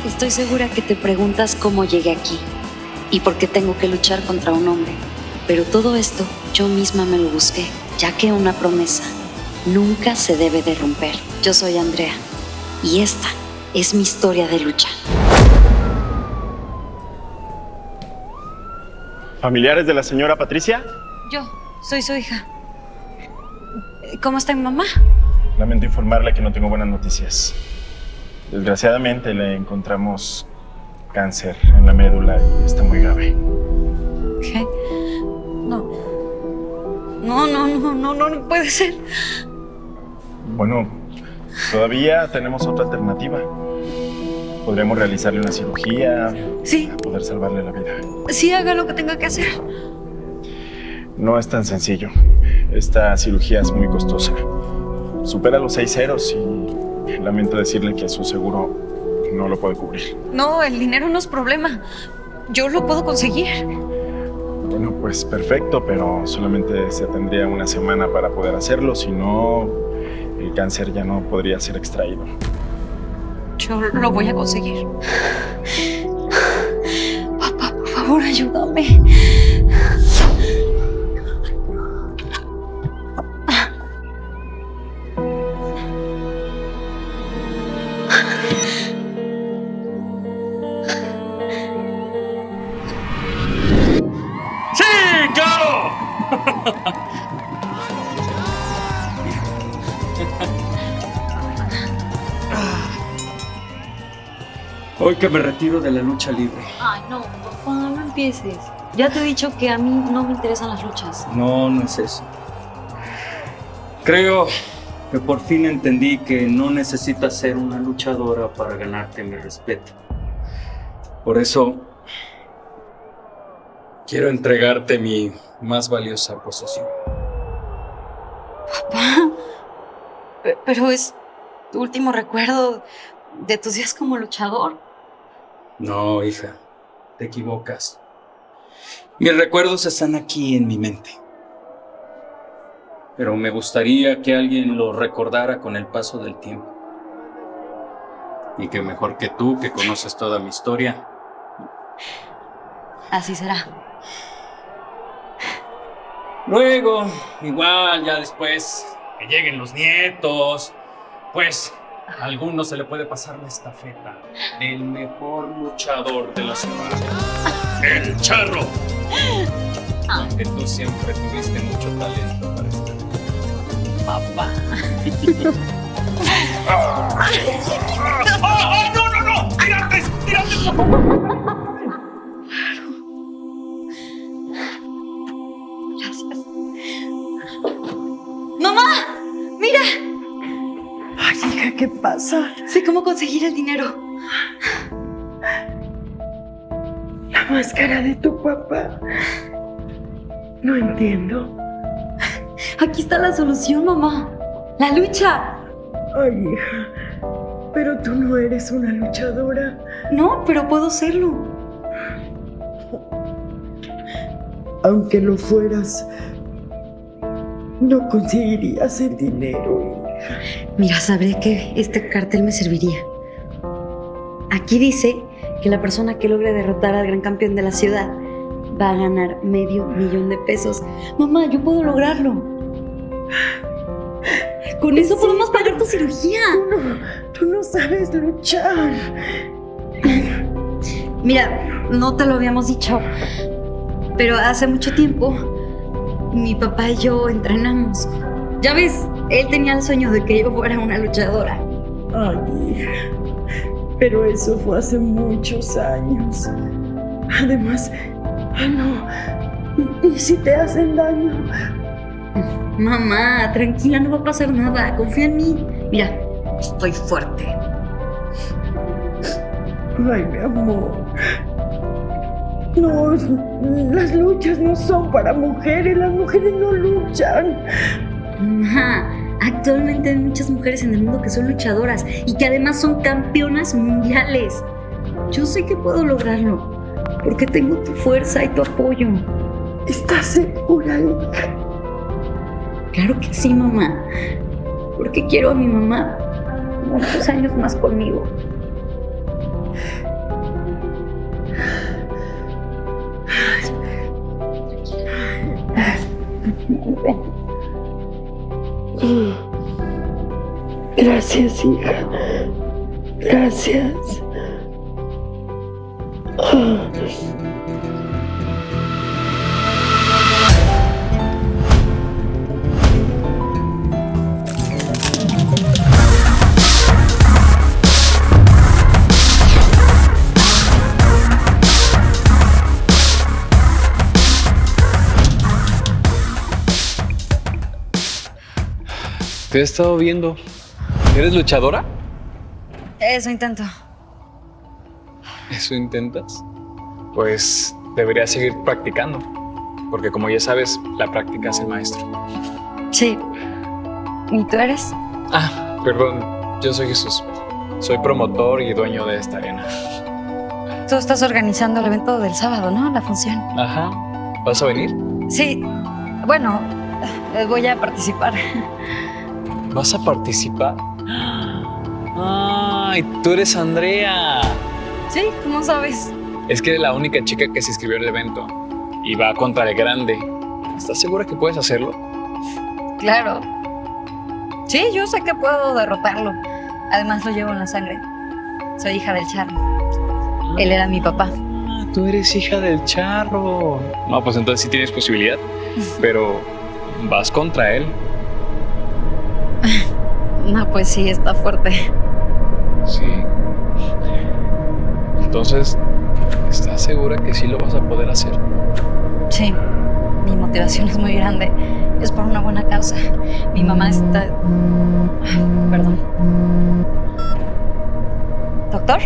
Estoy segura que te preguntas cómo llegué aquí y por qué tengo que luchar contra un hombre. Pero todo esto yo misma me lo busqué, ya que una promesa nunca se debe de romper. Yo soy Andrea y esta es mi historia de lucha. ¿Familiares de la señora Patricia? Yo soy su hija. ¿Cómo está mi mamá? Lamento informarle que no tengo buenas noticias. Desgraciadamente le encontramos cáncer en la médula y está muy grave. ¿Qué? No puede ser. Bueno, todavía tenemos otra alternativa. Podríamos realizarle una cirugía Sí. para poder salvarle la vida. Sí, haga lo que tenga que hacer. No es tan sencillo. Esta cirugía es muy costosa. Supera los 6 ceros y lamento decirle que su seguro no lo puede cubrir. No, el dinero no es problema. Yo lo puedo conseguir. Bueno, pues perfecto, pero solamente se tendría una semana para poder hacerlo. Si no, el cáncer ya no podría ser extraído. Yo lo voy a conseguir. Papá, por favor, ayúdame. ¡Sí, claro! Hoy que me retiro de la lucha libre. Ay, no, papá, no empieces. Ya te he dicho que a mí no me interesan las luchas. No, no es eso. Creo que por fin entendí que no necesitas ser una luchadora para ganarte mi respeto. Por eso quiero entregarte mi más valiosa posesión. Papá, pero es tu último recuerdo de tus días como luchador. No, hija, te equivocas. Mis recuerdos están aquí en mi mente. Pero me gustaría que alguien lo recordara con el paso del tiempo. Y que mejor que tú, que conoces toda mi historia. Así será. Luego, igual, ya después, que lleguen los nietos, pues a alguno se le puede pasar la estafeta del mejor luchador de la ciudad, el Charro. Que tú siempre tuviste mucho talento para esto. Papá. ¡No! ¡Tírate, por favor! Gracias. ¡Mamá! ¡Mira! Ay, hija, ¿qué pasa? Sé cómo conseguir el dinero. La máscara de tu papá. No entiendo. Aquí está la solución, mamá. ¡La lucha! Ay, hija, pero tú no eres una luchadora. No, pero puedo serlo. Aunque lo fueras, no conseguirías el dinero, hija. Mira, sabré que este cartel me serviría. Aquí dice que la persona que logre derrotar al gran campeón de la ciudad va a ganar $500,000 de pesos. Mamá, yo puedo lograrlo. Con eso podemos pagar tu cirugía. Tú no sabes luchar. Mira, no te lo habíamos dicho, pero hace mucho tiempo mi papá y yo entrenamos. Ya ves, él tenía el sueño de que yo fuera una luchadora. Ay, hija, pero eso fue hace muchos años. Además, no, ¿y si te hacen daño? Mamá, tranquila, no va a pasar nada. Confía en mí. Mira, estoy fuerte. Ay, mi amor. No, las luchas no son para mujeres. Las mujeres no luchan. Mamá, actualmente hay muchas mujeres en el mundo que son luchadoras y que además son campeonas mundiales. Yo sé que puedo lograrlo porque tengo tu fuerza y tu apoyo. ¿Estás segura, hija? Claro que sí, mamá. Porque quiero a mi mamá muchos años más conmigo. Gracias, hija. Gracias. Te he estado viendo. ¿Eres luchadora? Eso intento. ¿Eso intentas? Pues deberías seguir practicando. Porque como ya sabes, la práctica es el maestro. Sí. ¿Y tú eres? Ah, perdón. Yo soy Jesús. Soy promotor y dueño de esta arena. Tú estás organizando el evento del sábado, ¿no? La función. Ajá. ¿Vas a venir? Sí. Bueno, voy a participar. ¿Vas a participar? ¡Ay! Tú eres Andrea. Sí, ¿cómo sabes? Es que eres la única chica que se inscribió al evento y va contra el grande. ¿Estás segura que puedes hacerlo? Claro. Sí, yo sé que puedo derrotarlo. Además lo llevo en la sangre. Soy hija del Charro. Él era mi papá. Ah, tú eres hija del Charro. No, pues entonces sí tienes posibilidad. Pero vas contra él. No, pues sí, está fuerte. Sí. Entonces, ¿estás segura que sí lo vas a poder hacer? Sí, mi motivación es muy grande. Es por una buena causa. Mi mamá está... Perdón. ¿Doctor?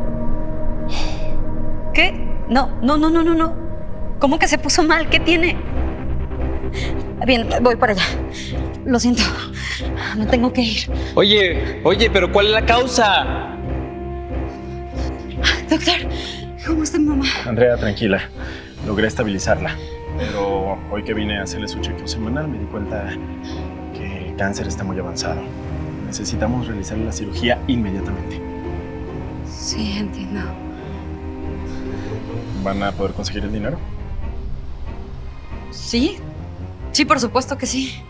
¿Qué? No. ¿Cómo que se puso mal? ¿Qué tiene? Bien, voy para allá. Lo siento. Me tengo que ir. Oye, pero ¿cuál es la causa? Doctor, ¿cómo está mi mamá? Andrea, tranquila. Logré estabilizarla. Pero hoy que vine a hacerle su chequeo semanal me di cuenta que el cáncer está muy avanzado. Necesitamos realizarle la cirugía inmediatamente. Sí, entiendo. ¿Van a poder conseguir el dinero? Sí, por supuesto que sí.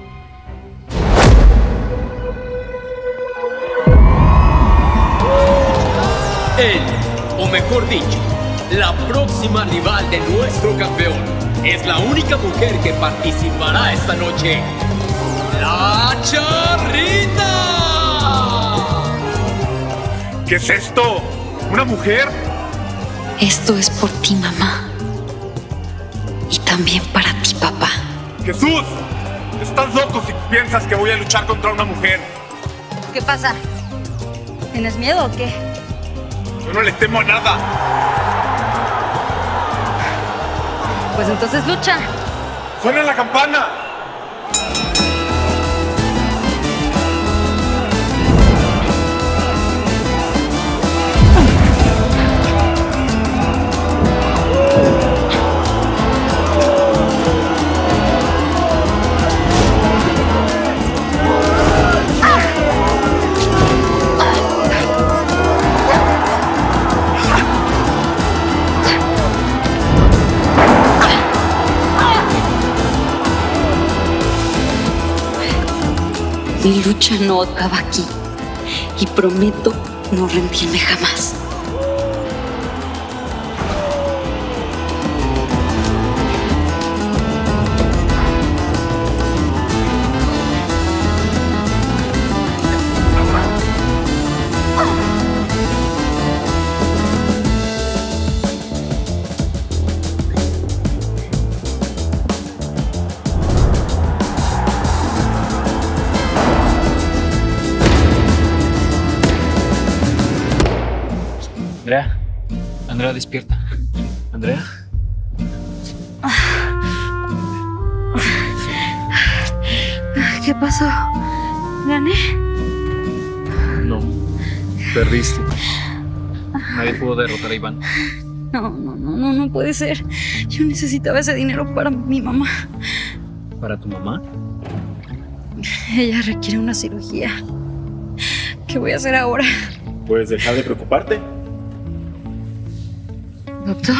Él, o mejor dicho, la próxima rival de nuestro campeón, es la única mujer que participará esta noche. ¡La Charrita! ¿Qué es esto? ¿Una mujer? Esto es por ti, mamá. Y también para ti, papá. ¡Jesús! Estás loco si piensas que voy a luchar contra una mujer. ¿Qué pasa? ¿Tienes miedo o qué? Yo no le temo a nada. Pues entonces lucha. ¡Suena la campana! Mi lucha no acaba aquí. Y prometo no rendirme jamás. Andrea, despierta. Andrea. ¿Qué pasó? ¿Gané? No, perdiste. Nadie pudo derrotar a Iván. No puede ser. Yo necesitaba ese dinero para mi mamá. ¿Para tu mamá? Ella requiere una cirugía. ¿Qué voy a hacer ahora? Pues deja de preocuparte. Doctor.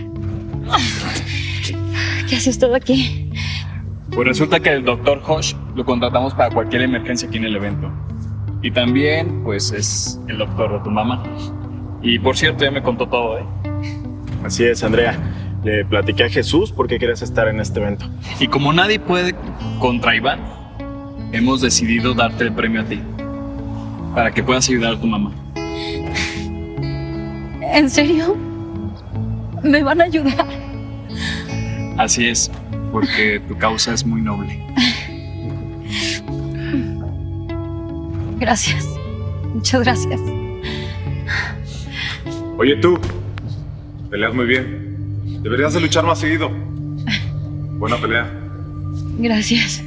¿Qué hace usted aquí? Pues resulta que el doctor Hosh lo contratamos para cualquier emergencia aquí en el evento. Y también, pues, es el doctor de tu mamá. Y por cierto, ya me contó todo, ¿eh? Así es, Andrea. Le platiqué a Jesús por qué querías estar en este evento. Y como nadie puede contra Iván, hemos decidido darte el premio a ti, para que puedas ayudar a tu mamá. ¿En serio? ¿Me van a ayudar? Así es, porque tu causa es muy noble. Gracias. Muchas gracias. Oye, tú. Peleas muy bien. Deberías de luchar más seguido. Buena pelea. Gracias.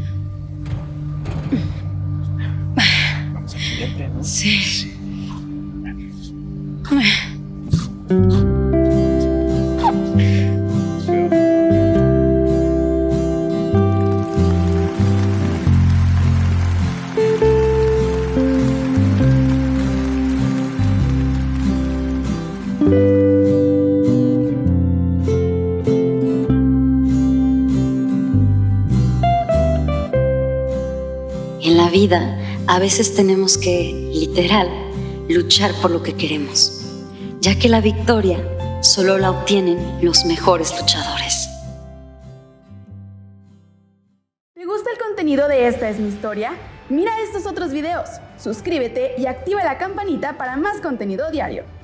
Vamos a apoyarte, ¿no? Sí. En la vida, a veces tenemos que, literal, luchar por lo que queremos, ya que la victoria solo la obtienen los mejores luchadores. ¿Te gusta el contenido de Esta es mi historia? Mira estos otros videos, suscríbete y activa la campanita para más contenido diario.